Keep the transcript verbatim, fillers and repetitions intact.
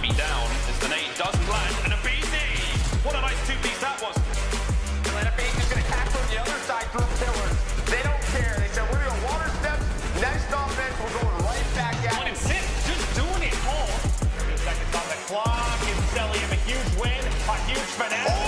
enemy down as the nade doesn't land, and a B D. What a nice two-piece that was. And a Faze is going to catch on the other side through pillars. They don't care. They said, we're going to water steps. Next offense, we're going right back at One it. and six, just doing it all. Three seconds on the clock. It's selling him a huge win, a huge finale.